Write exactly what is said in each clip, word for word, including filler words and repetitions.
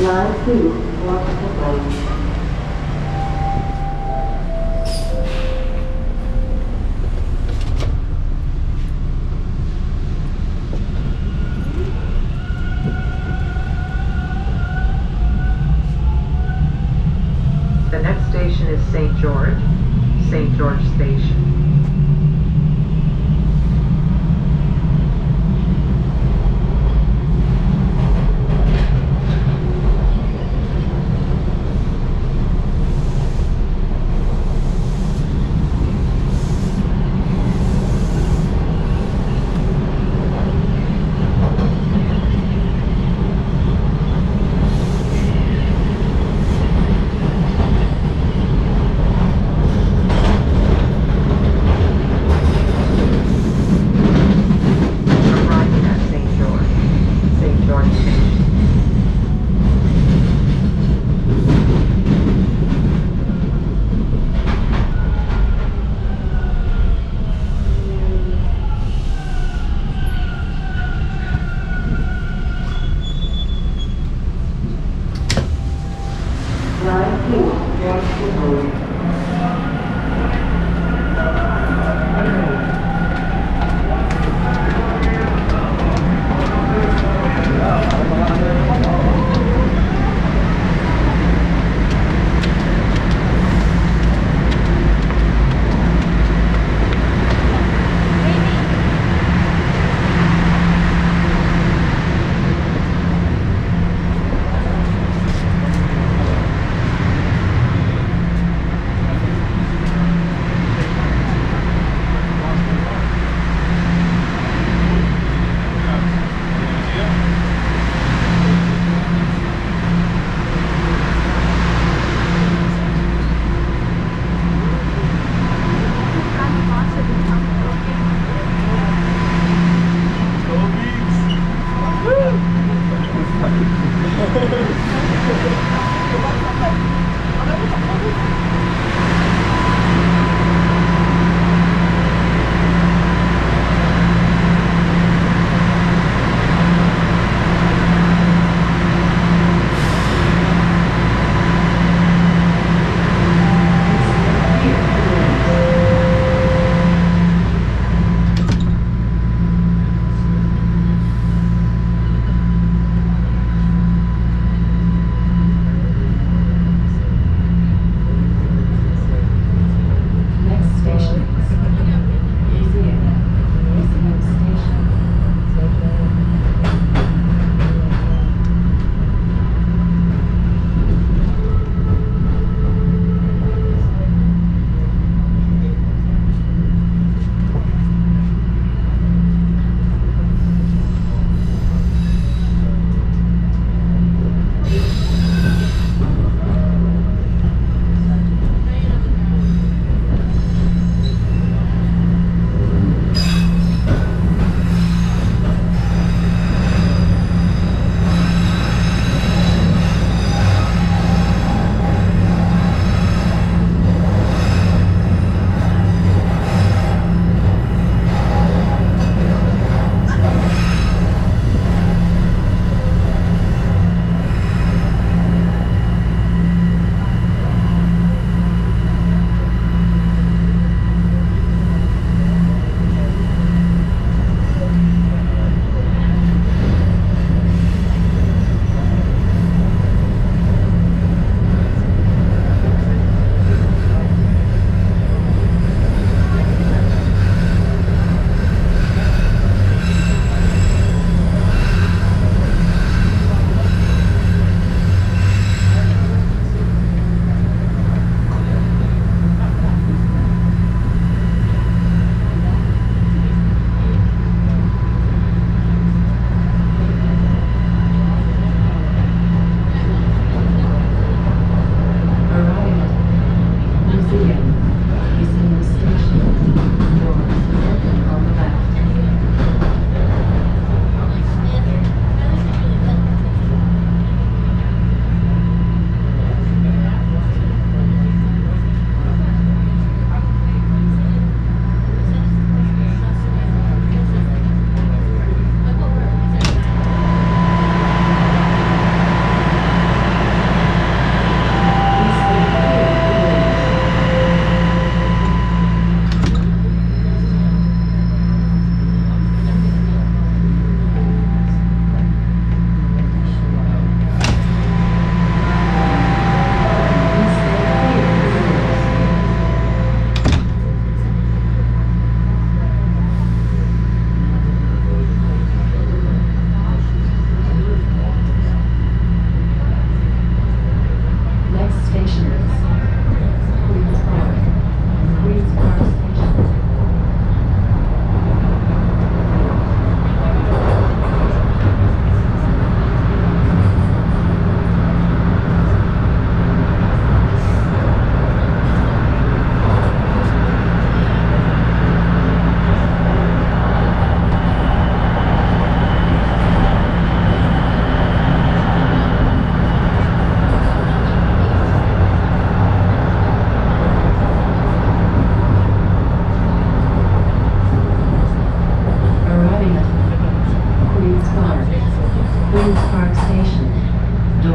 Line two, Washington Road. The next station is Saint George, Saint George Station.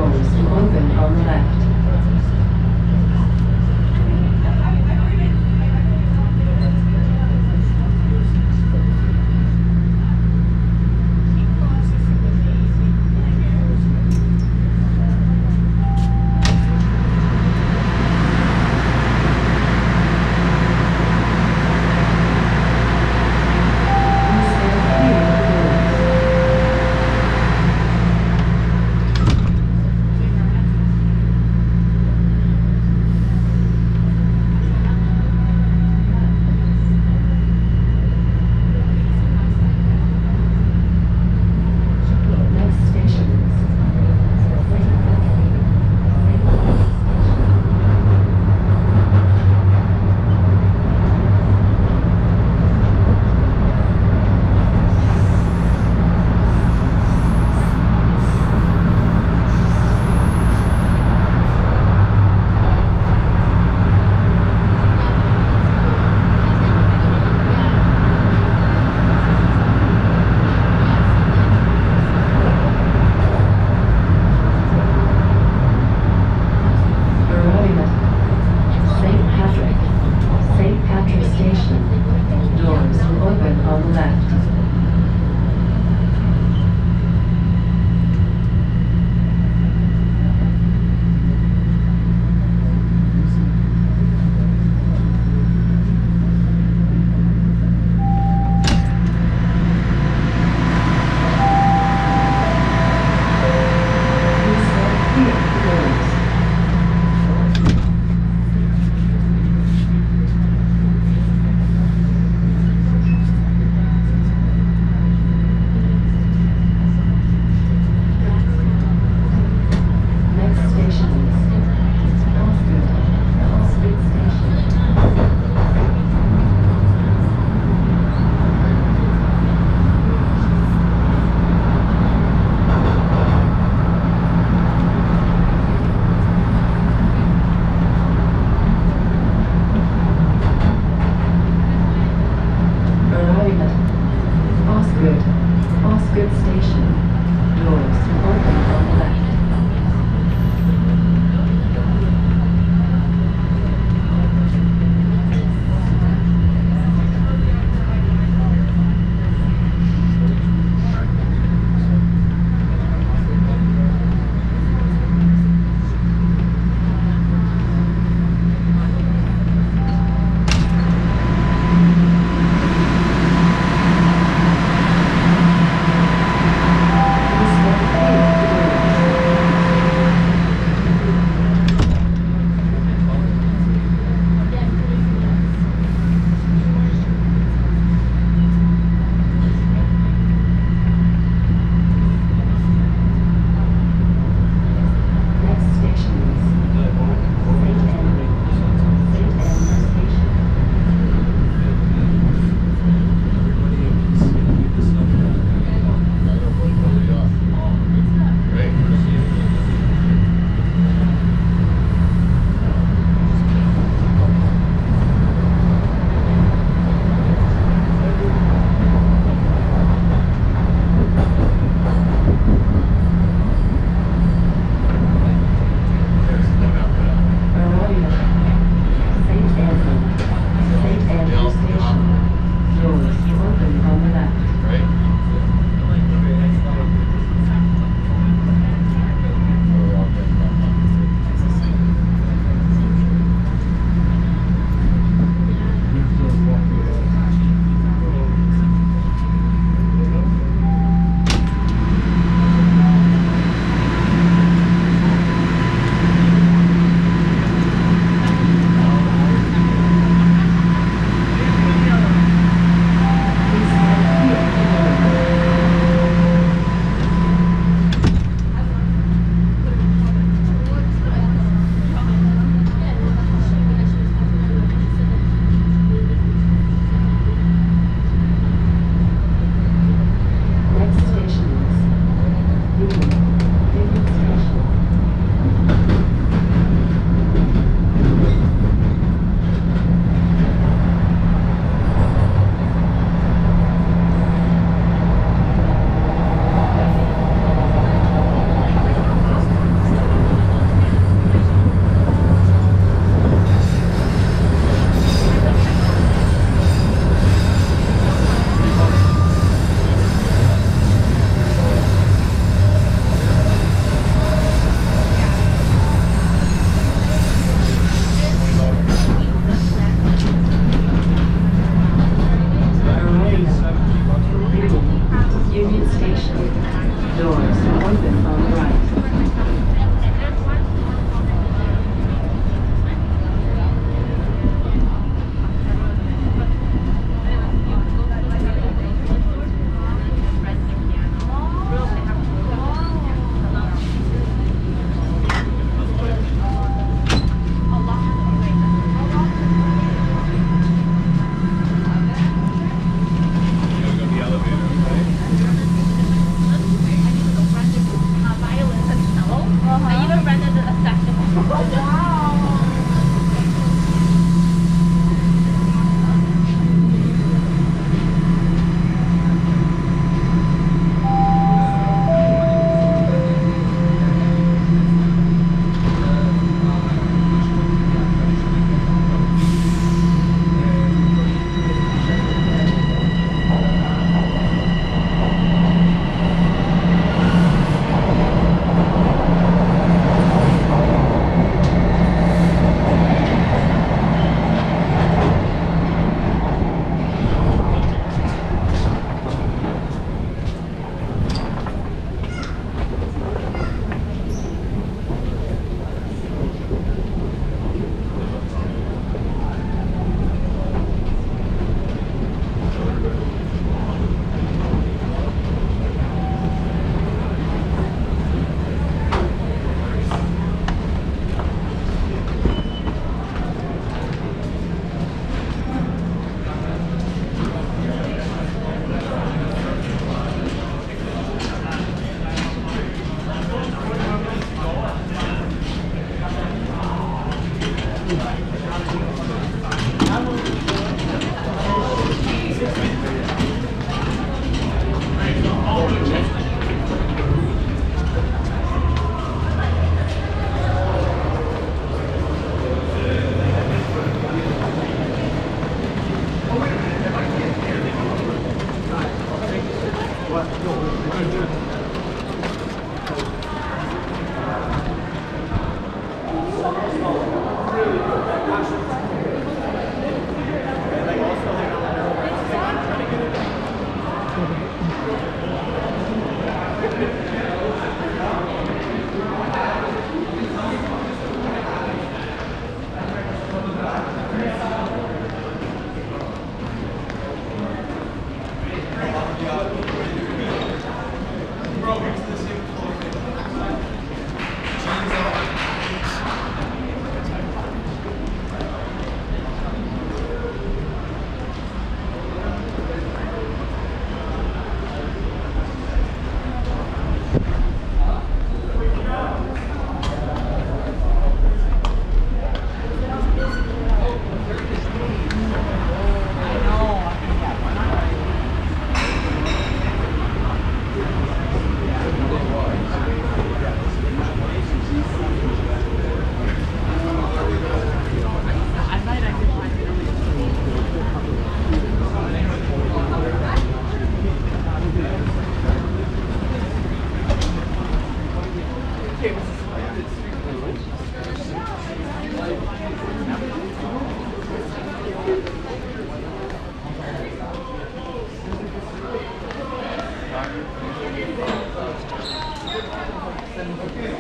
doors will open on the left.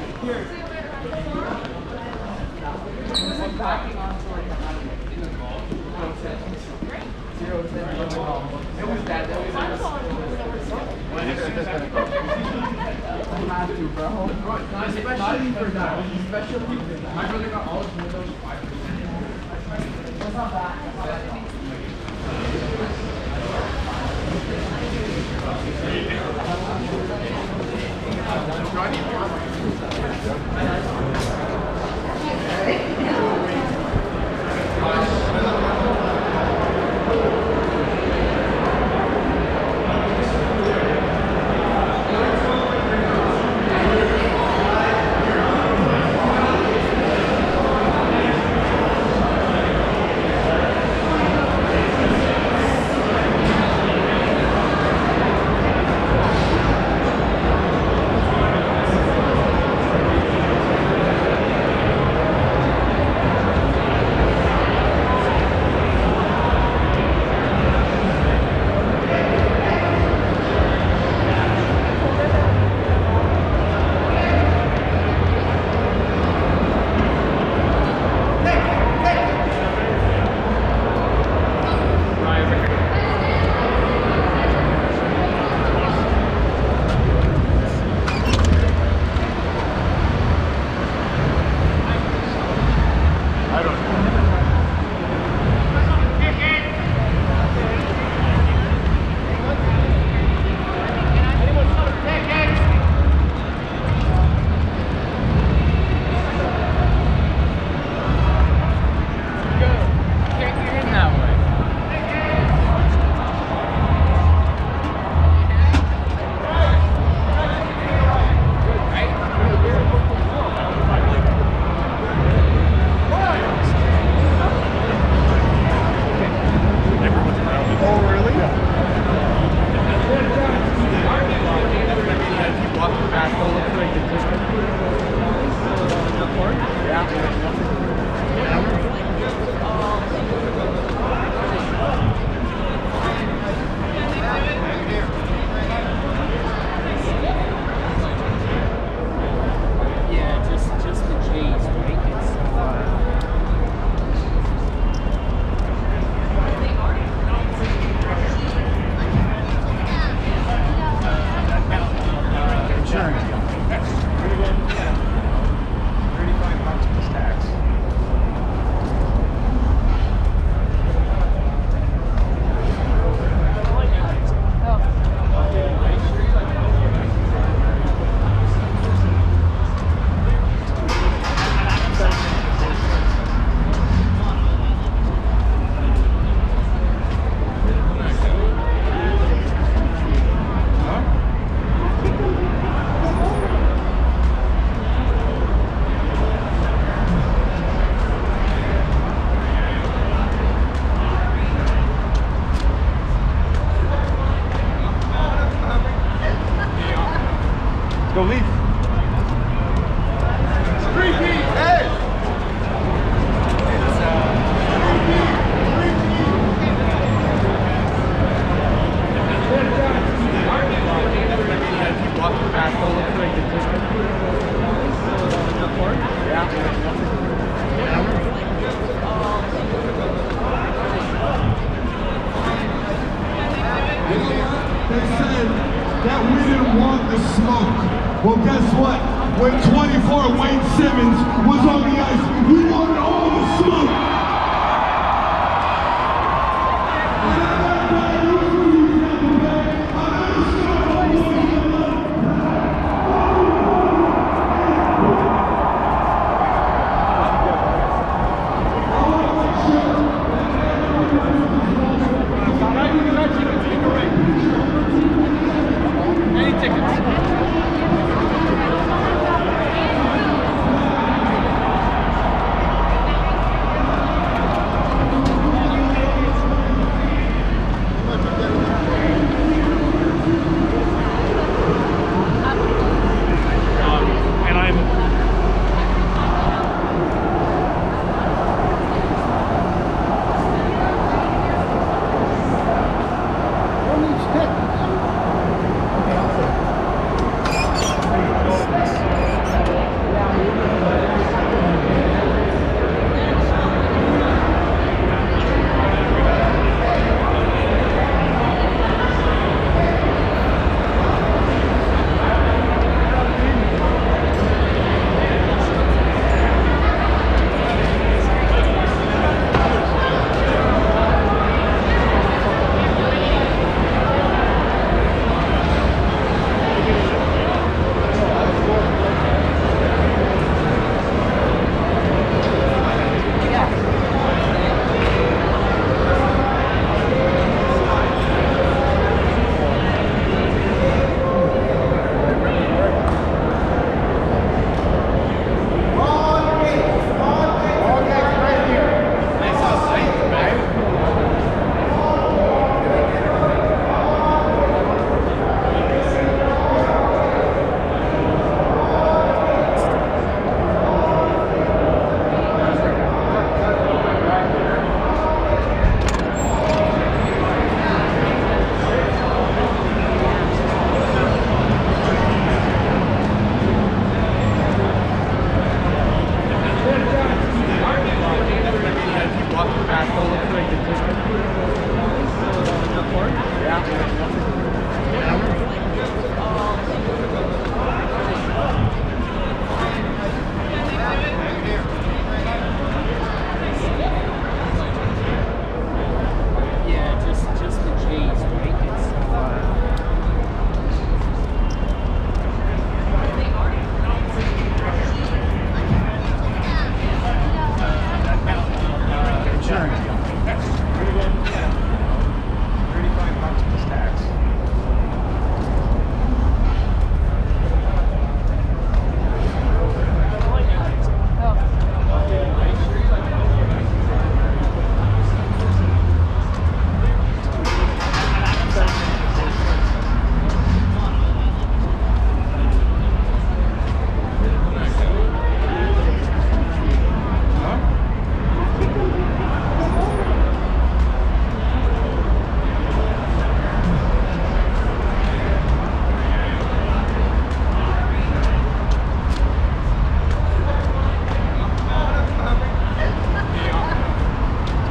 Well, guess what? When twenty-four Wayne Simmons was on the ice, we wanted all the smoke.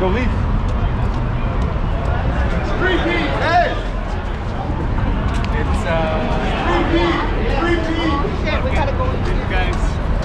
Go Leafs. Repeat! Hey! It's, uh... Repeat! Repeat! Yeah, we gotta go with you guys.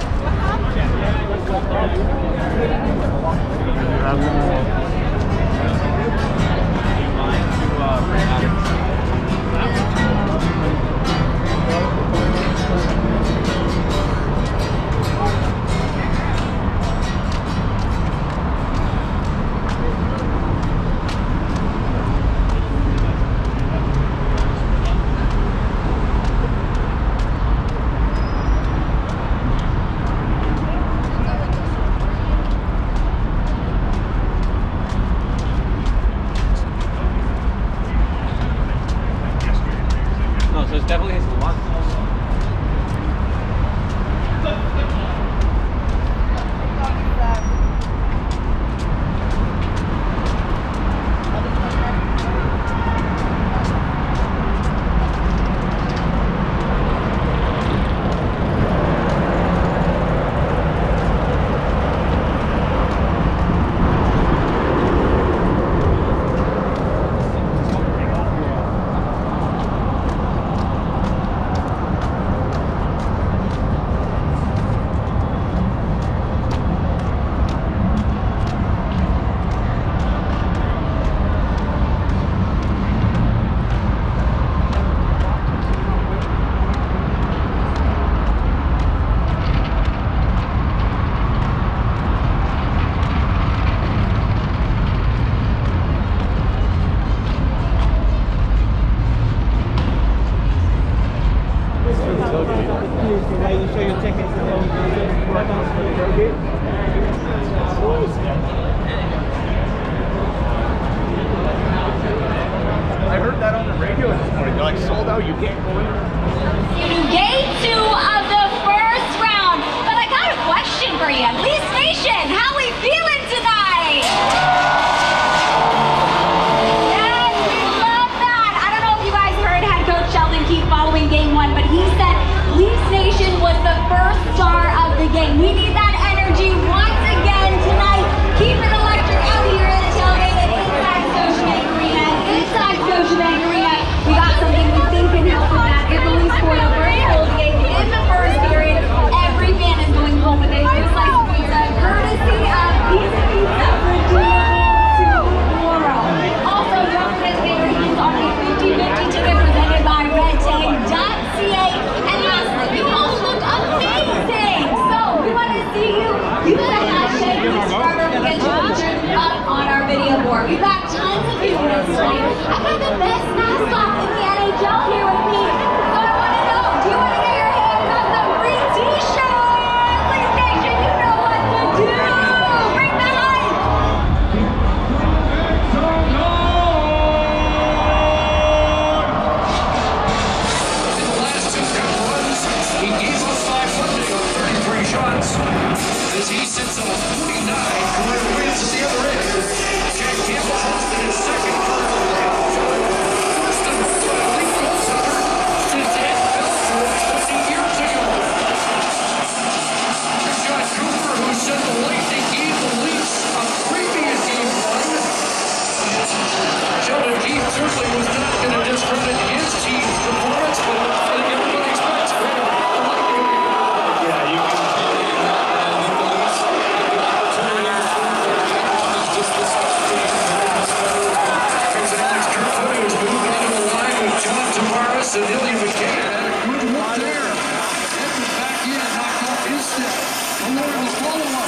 I heard that on the radio this morning. They're like, sold out, you can't go in. Game two of the first round. But I got a question for you. Leaf Nation, how we feeling tonight? Yes, we love that. I don't know if you guys heard head coach Sheldon Keefe following game one, but he said Leaf Nation was the first star of the game. We need that energy once again tonight. Keep it electric out here at the tailgate at inside Scotiabank Arena. Inside Scotiabank Arena, we got something we think can help with that. If the Leafs score the first goal of the game in the first period, every fan is going home with a new slice of pizza, courtesy of Pizza Pizza for tomorrow. Also, don't forget to get your hands on a fifty fifty ticket presented by red tag dot c a. And lastly, you all look amazing. So we want to see you. You gotta hashtag subscriber. We'll get you pictures up on our video board. We've got tons of people this tonight. I've got the best mascot in the N H L here with me. So I want to know, do you want to get your hands on some free t-shirts? Leaf Nation, you know what to do. Bring the hype. In the last two round runs, he gave up five funding on thirty-three shots. As he sits on forty-nine, career wins at the other end. Jack Campbell posted his second career playoff. First and only goal scorer since Ed Belfour twenty years ago. John Cooper, who said the Lightning gave the Leafs a previous game one. Sheldon Keefe certainly was not going to discredit his team's performance, but I think everybody expects credit. The Lightning. Yeah, you can. John Tavares and Ilya McKinnon had a good look there. Edmund back in, knocked off his step. Malone was follow-up.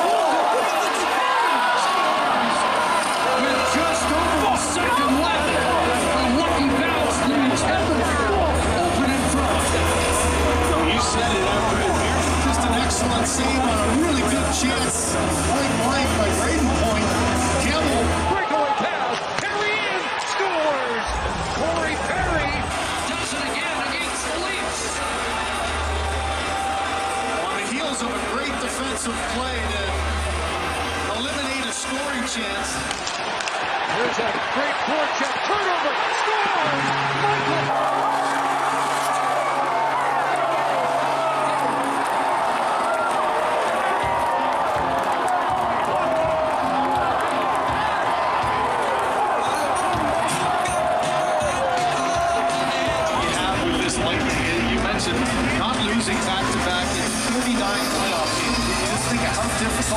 With just over a second left, a lucky bounce leaves Edmund open in front. You said it, just an excellent save on a really good chance. Point blank by Braden Point. Campbell. Breakaway pass. Perry in, scores. Corey Perry does it again against the Leafs. On the heels of a great defensive play to eliminate a scoring chance. Here's a great forecheck. Turnover. Scores. Michael.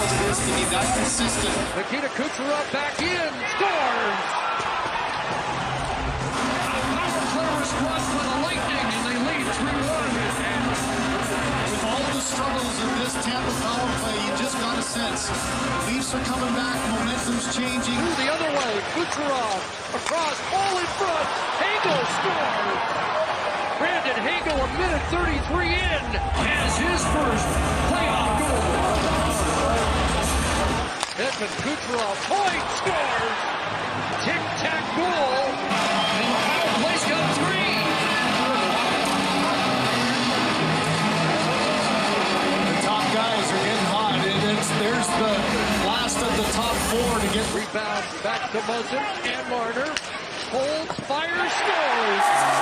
is to be that consistent. Nikita Kucherov back in, scores! Power play response for the Lightning, and they lead three one. With all the struggles of this Tampa power play, you just got a sense. Leafs are coming back, momentum's changing. The other way, Kucherov across, all in front, Hagel scores! Brandon Hagel, a minute thirty-three in, has his first playoff goal. Edmund Kucherov, point, scores! Tic-tac goal, and the power play's got three. The top guys are getting hot, and it's, there's the last of the top four to get. Rebound back to Muzzin and Marner. Holds, fires, scores!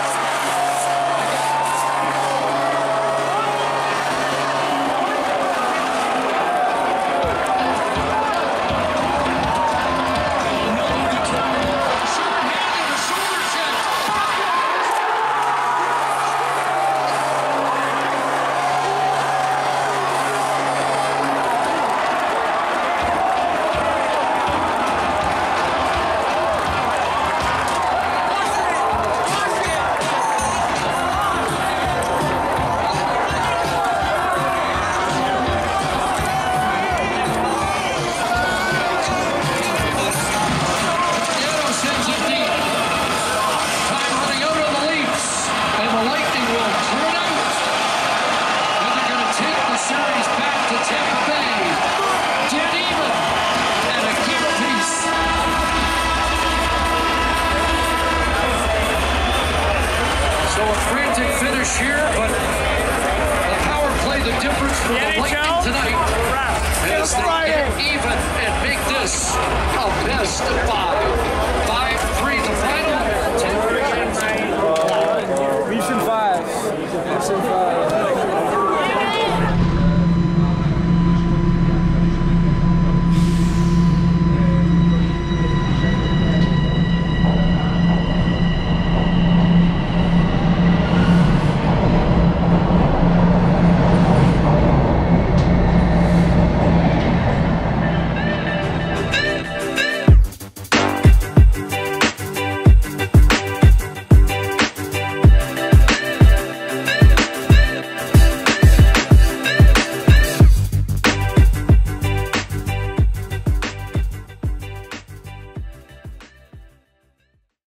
Here, but the power play the difference for the Lightning tonight as they get even and make this a best of five.